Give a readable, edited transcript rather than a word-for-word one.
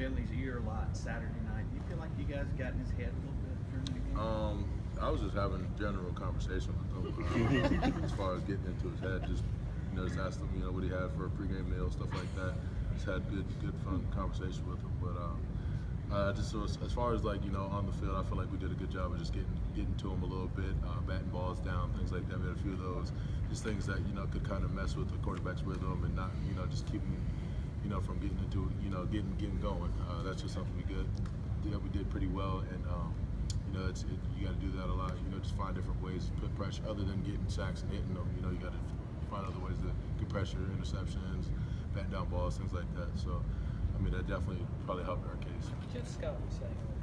Bentley's ear a lot Saturday night. Do you feel like you guys got in his head a little bit during the game? I was just having general conversation with him as far as getting into his head. Just just asked him what he had for a pregame meal, stuff like that. Just had good fun conversation with him. But as far as on the field, I feel like we did a good job of just getting to him a little bit, batting balls down, things like that. We had a few of those, just things that could kind of mess with the quarterback's rhythm and not just keep him from getting into getting going. That's just something we did pretty well, and you got to do that a lot. Just find different ways to put pressure other than getting sacks and hitting them. You got to find other ways to get pressure, interceptions, batting down balls, things like that. So, I mean, that definitely probably helped our case. Jeff Scott was saying